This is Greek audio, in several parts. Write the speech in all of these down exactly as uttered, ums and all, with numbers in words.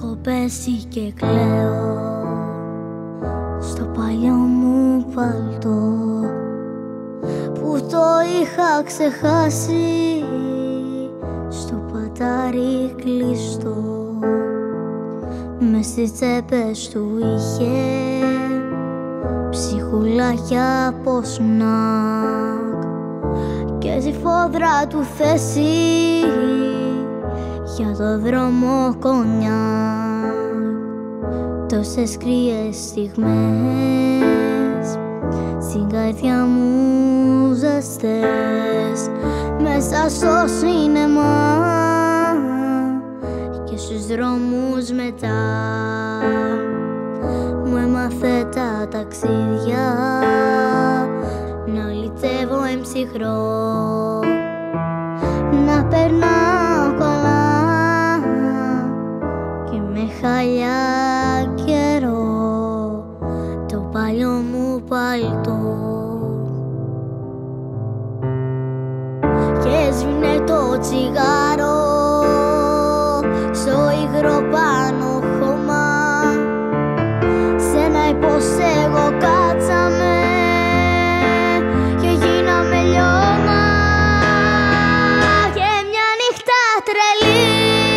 Έχω πέσει και κλαίω στο παλιό μου παλτό που το είχα ξεχάσει στο πατάρι κλειστό. Μες στις τσέπες του είχε ψυχουλάκια από σνακ και στη φόδρα του θέση για το δρόμο κονιάκ. Τόσες κρύες στιγμές στην καρδιά μου ζεστές, μέσα στο σίνεμα και στους δρόμους μετά. Μου έμαθε τα ταξίδια να λυτεύω εμψυχρό, να περνάω καλά και με χαλιά καιρό το παλιό μου παλτό. Και έσβηνε το τσιγάρο στο υγρό πάνω χώμα, σ' ένα υποστέγο κάτσαμε και γίναμε λιώμα. Και μια νύχτα τρελή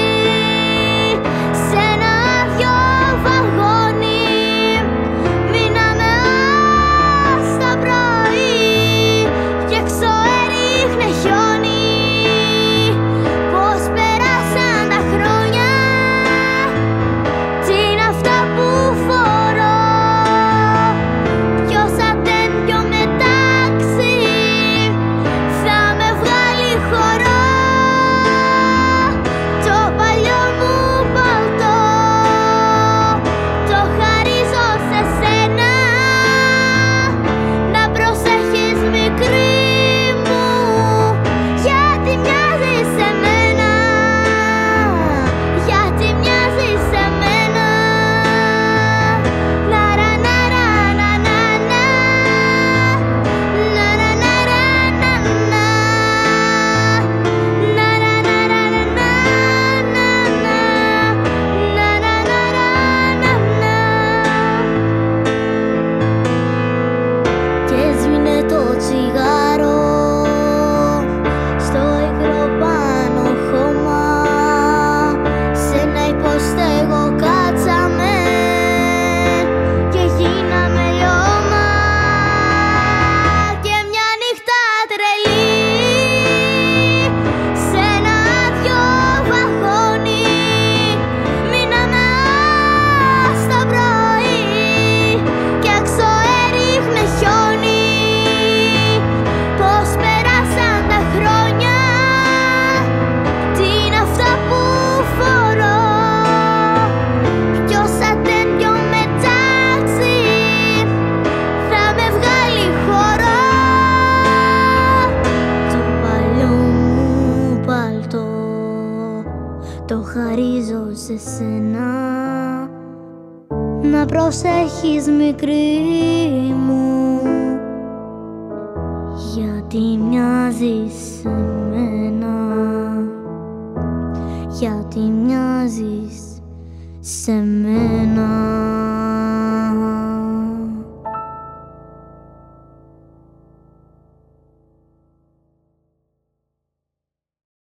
σ' ένα άδειο βαγόνι μείναμε ως το πρωί και έξω έριχνε χιόνι. Πώς πέρασαν τα χρόνια, τι είναι αυτά που φορώ, ποιος θα τέτοιο μετάξι θα με βγάλει χορό. Το παλιό μου παλτό το χαρίζω σε σένα, να προσέχεις μικρή μου, γιατί μοιάζεις σε μένα, γιατί μοιάζεις σε μένα. Να ρα να ρα να να να, να ρα να ρα να να, να ρα να ρα να να, να ρα να ρα να να. Και έσβηνε το τσιγάρο στο υγρό πάνω χώμα, σ' ένα υποστέγο κάτσαμε και γίναμε λιώμα. Και μια νύχτα τρελή σ' ένα άδειο βαγόνι μείναμε ως το πρωί και έξω έριχνε χιόνι. Πώς πέρασαν τα χρόνια, τι είναι αυτά που φορώ, ποιος θα τέτοιο μετάξι θα με βγάλει χορό. Το παλιό μου παλτό το χαρίζω σε σένα, να προσέχεις μικρή μου, γιατί μοιάζεις σε μένα, γιατί μοιάζεις σε μένα.